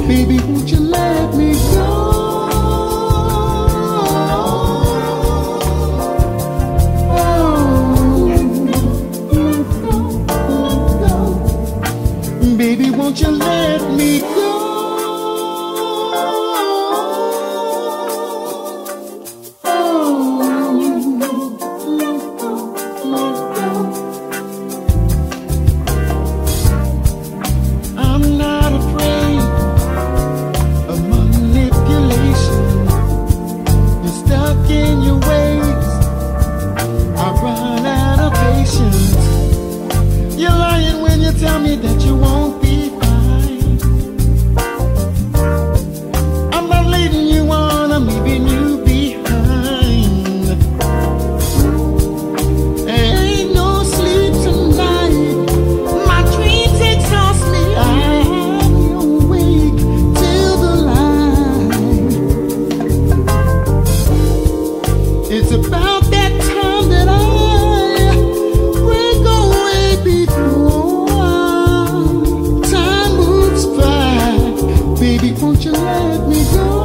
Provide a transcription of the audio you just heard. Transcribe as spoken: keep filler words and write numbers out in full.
Baby, won't you let me go? Baby, won't you let me go? I'm not afraid of manipulation. You're stuck in your ways. I run out of patience. You're lying when you tell me that you won't be fine. I'm not leading you on, I'm leaving you behind. Ain't no sleep tonight. My dreams exhaust me. I'm awake till the light. It's about that time that I break away before time moves by. Baby, won't you let me go?